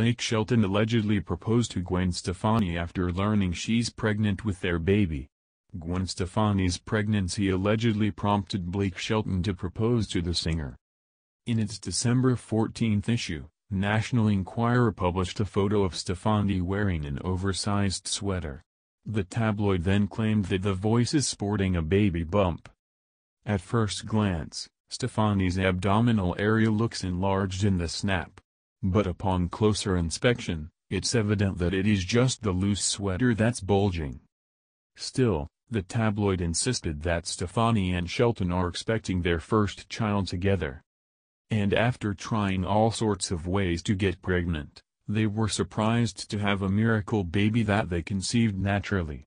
Blake Shelton allegedly proposed to Gwen Stefani after learning she's pregnant with their baby. Gwen Stefani's pregnancy allegedly prompted Blake Shelton to propose to the singer. In its December 14 issue, National Enquirer published a photo of Stefani wearing an oversized sweater. The tabloid then claimed that the voice is sporting a baby bump. At first glance, Stefani's abdominal area looks enlarged in the snap. But upon closer inspection, it's evident that it is just the loose sweater that's bulging. Still, the tabloid insisted that Stefani and Shelton are expecting their first child together. And after trying all sorts of ways to get pregnant, they were surprised to have a miracle baby that they conceived naturally.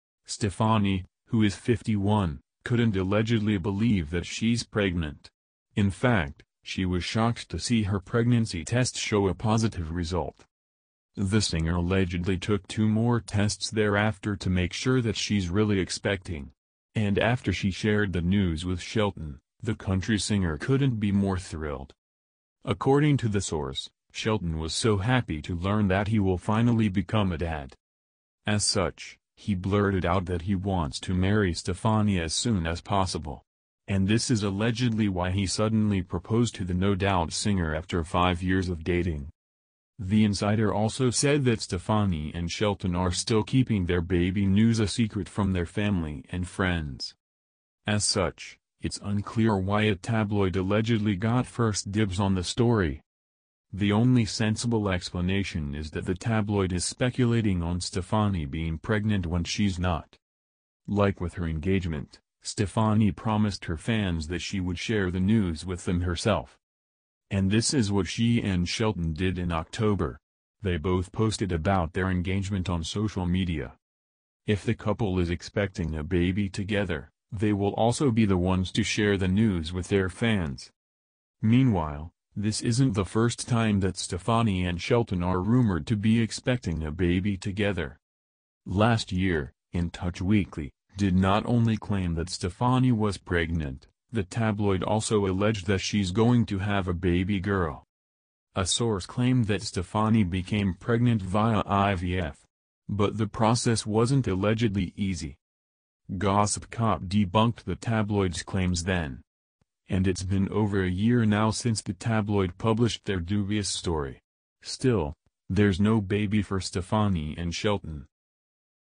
Stefani, who is 51, couldn't allegedly believe that she's pregnant. In fact, she was shocked to see her pregnancy test show a positive result. The singer allegedly took 2 more tests thereafter to make sure that she's really expecting. And after she shared the news with Shelton, the country singer couldn't be more thrilled. According to the source, Shelton was so happy to learn that he will finally become a dad. As such, he blurted out that he wants to marry Stefani as soon as possible. And this is allegedly why he suddenly proposed to the No Doubt singer after 5 years of dating. The insider also said that Stefani and Shelton are still keeping their baby news a secret from their family and friends. As such, it's unclear why a tabloid allegedly got first dibs on the story. The only sensible explanation is that the tabloid is speculating on Stefani being pregnant when she's not. Like with her engagement, Stefani promised her fans that she would share the news with them herself. And this is what she and Shelton did in October. They both posted about their engagement on social media. If the couple is expecting a baby together, they will also be the ones to share the news with their fans. Meanwhile, this isn't the first time that Stefani and Shelton are rumored to be expecting a baby together. Last year, In Touch Weekly did not only claim that Stefani was pregnant, the tabloid also alleged that she's going to have a baby girl. A source claimed that Stefani became pregnant via IVF. But the process wasn't allegedly easy. Gossip Cop debunked the tabloid's claims then. And it's been over a year now since the tabloid published their dubious story. Still, there's no baby for Stefani and Shelton.